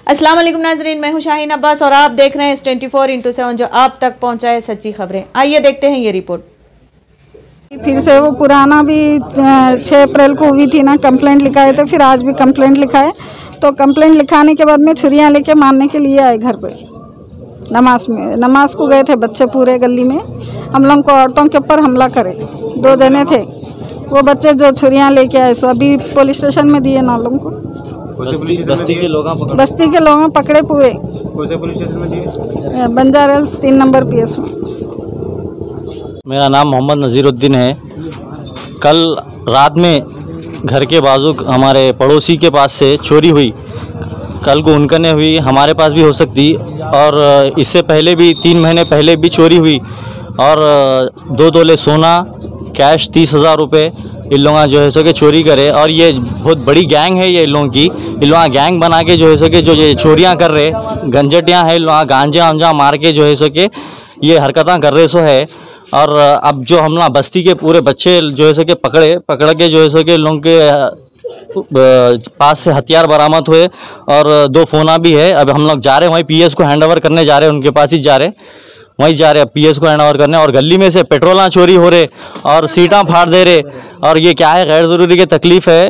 अस्सलाम वालेकुम नाजरीन, मैं हूं शाहीन अब्बास और आप देख रहे हैं 24x7 जो आप तक पहुंचाए सच्ची खबरें। आइए देखते हैं ये रिपोर्ट। फिर से वो पुराना भी 6 अप्रैल को हुई थी ना, कंप्लेंट लिखाए थे, फिर आज भी कंप्लेंट लिखाए। तो कंप्लेंट लिखाने के बाद में छुरियां लेके मारने के लिए आए घर पे। नमाज को गए थे बच्चे पूरे गली में, हम लोग को औरतों के ऊपर हमला करे। 2 जने थे वो बच्चे जो छुरियां लेके आए, सो अभी पुलिस स्टेशन में दिए ना लोगों को। बस्ती के लोग पकड़े हुए पुलिस स्टेशन में दिए। बंजारा 3 नंबर PS में। मेरा नाम मोहम्मद नज़ीरुद्दीन है। कल रात में घर के बाजू हमारे पड़ोसी के पास से चोरी हुई। कल को उनका ने हुई, हमारे पास भी हो सकती, और इससे पहले भी 3 महीने पहले भी चोरी हुई। और 2 तोले सोना, कैश 30,000 रुपये इन लोग जो है सो के चोरी करे। और ये बहुत बड़ी गैंग है, ये इन लोगों की। इन लोग गैंग बना के जो है सो के जो ये चोरियाँ कर रहे, गंजटियाँ हैं, लोग गांजा वांजा मार के जो है सो के ये हरकतें कर रहे सो है। और अब जो हम लोग बस्ती के पूरे बच्चे जो है सो के पकड़ के जो है सो के लोगों के पास से हथियार बरामद हुए और 2 फ़ोना भी है। अब हम लोग जा रहे हैं वहीं PS को हैंड ओवर करने जा रहे हैं, उनके पास ही जा रहे, वहीं जा रहे हैं PS को हैंड ओवर करने। और गली में से पेट्रोलां चोरी हो रहे और सीटां फाड़ दे रहे। और ये क्या है, गैर ज़रूरी की तकलीफ़ है।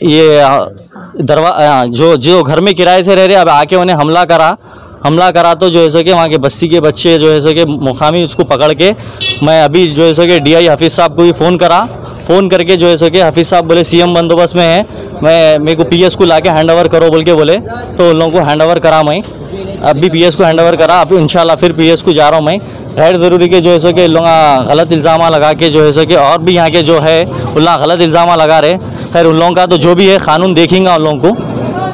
ये जो घर में किराए से रह रहे, अब आके उन्हें हमला करा तो जो है सो कि वहाँ के बस्ती के बच्चे जो है सो कि मुकामी उसको पकड़ के, मैं अभी जो है सो कि DI हफीज़ साहब को भी फ़ोन करके जो है सो कि हफीज़ साहब बोले CM बंदोबस्त में है, मेरे को PS को लाके हैंड ओवर करो बोल के बोले, तो उन लोगों को हैंड ओवर करा। मैं अभी PS को हैंड ओवर करा, अब इंशाल्लाह फिर PS को जा रहा हूँ मैं। गैर ज़रूरी के जो है सो कि लोग गलत इल्ज़ाम लगा के जो है सो कि, और भी यहाँ के जो है उन लोग गलत इल्ज़ाम लगा रहे। खैर उन लोगों का तो जो भी है कानून देखेंगे उन लोगों को।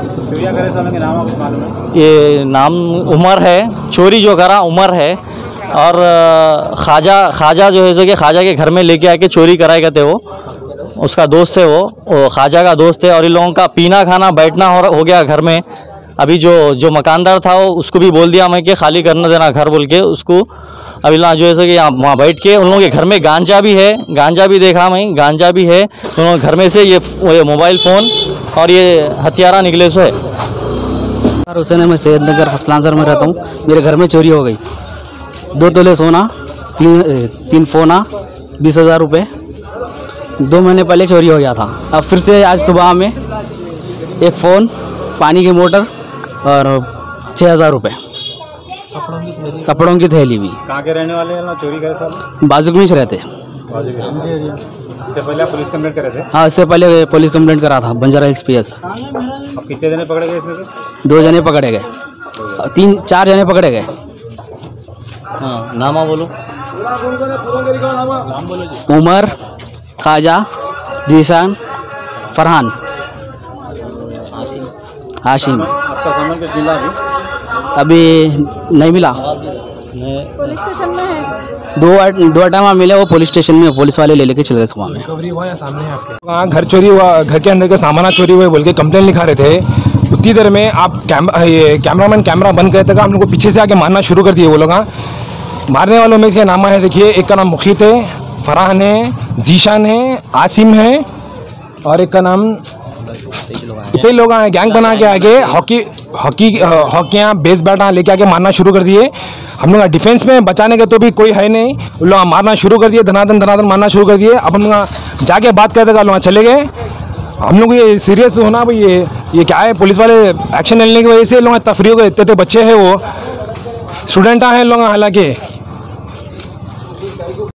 ये नाम उमर है, चोरी जो करा उमर है। और ख्वाजा जो है सो कि ख्वाजा के घर में लेके आके चोरी कराए गए थे, वो उसका दोस्त है, वो ख्वाजा का दोस्त है। और इन लोगों का पीना खाना बैठना हो गया घर में। अभी जो मकानदार था वो उसको भी बोल दिया मैं कि खाली करना देना घर बोल के उसको। अभी ला जो है सो कि वहाँ बैठ के उन लोगों के घर में गांजा भी है, गांजा भी देखा मैं, गांजा भी है उन लोगों के घर में से। ये मोबाइल फ़ोन और ये हथियारा निकले सो है। हुसैन, मैं सैयद नगर फसलांसर में रहता हूँ। मेरे घर में चोरी हो गई। 2 तोले सोना, 3 फ़ोना, 20,000 रुपये 2 महीने पहले चोरी हो गया था। अब फिर से आज सुबह में 1 फ़ोन, पानी की मोटर और 6,000 रुपये कपड़ों की थैली भी। कहाँ के रहने वाले हैं? चोरी करे साहब बाजुक में रहते। इससे पहले पुलिस कंप्लेंट करे थे? हाँ, इससे पहले पुलिस कंप्लेंट करा था बंजारा हिल्स PS। अब कितने जने पकड़े गए इसमें से? 2 जने पकड़े गए, 4 जने पकड़े गए। हाँ, नामा बोलो। उमर, ख्वाजा, जीशान, फरहान, हाशिम। आपका सामान कुछ मिला अभी नहीं मिला। पुलिस स्टेशन में है। 2 टाइम मिले, वो पुलिस स्टेशन में पुलिस वाले ले लेके चले गए सुबह में। रिकवरी हुआ या सामने है आपके? हाँ, घर चोरी हुआ, घर के अंदर का सामान चोरी हुआ बोल के कंप्लेंट लिखा रहे थे। उतनी देर में आप कैमरामैन कैमरा बंद करते हम लोग को पीछे से आके मारना शुरू कर दिए वो लोग। मारने वालों में इसका नाम है, देखिए, एक का नाम मुखीत है, फरहान है, जीशान है, आसिम है, और एक का नाम इतने लोग आए गैंग बना के आगे हॉकियाँ बेस बैटा लेके आके मारना शुरू कर दिए। हम लोग डिफेंस में बचाने के तो भी कोई है नहीं, उन लोग मारना शुरू कर दिए, धनाधन मारना शुरू कर दिए। अब हम लोग जाके बात करते लोग चले गए। हम लोग ये सीरियस होना भाई, ये क्या है, पुलिस वाले एक्शन लेने की वजह से लोग तफरी हो गए। इतने बच्चे हैं, वो स्टूडेंट हैं लोग, हालांकि